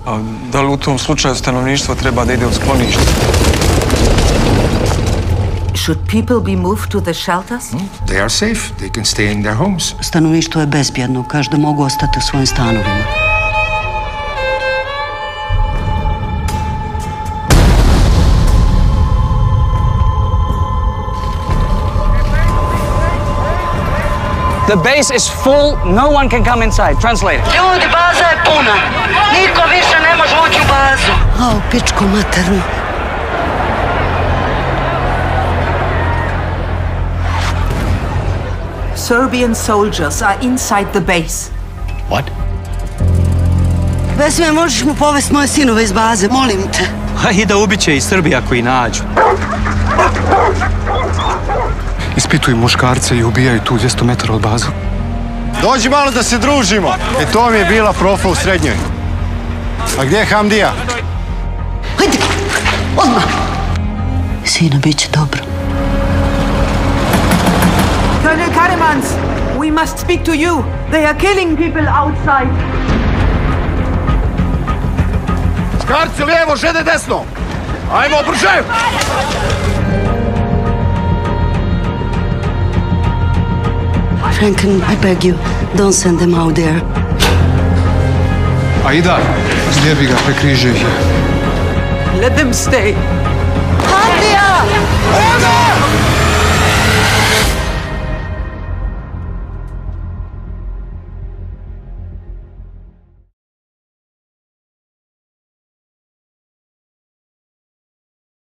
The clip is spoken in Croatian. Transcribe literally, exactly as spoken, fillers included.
A da li u tom slučaju stanovništvo treba da ide u sklonište? Should people be moved to the shelters? No, they are safe. They can stay in their homes. Stanovništvo je bezbjedno, kaže da mogu ostati u svojim stanovima. The base is full, no one can come inside. Translate. Ljudi, baza je puna. Niko više ne može ući u bazu. A, u pičku maternu. Serbian soldiers are inside the base. What? Vesme, možeš mu povesti moje sinove iz baze, molim te. Ha, i da ubiće i Srbi ako i nađu. Ispituju muškarce i ubijaju tu dvjesto metara od baze. Dođi malo da se družimo. E, to mi je bila profa u srednjoj. A gdje je Hamdija? Hajde, odmah. Sine, bit će dobro. Colonel Karemans, we must speak to you. They are killing people outside. Muškarci lijevo, žene desno. Ajmo, brže! Franken, I beg you, don't send them out there. Aida, zlijebi ga, prekriži ih. Let them stay.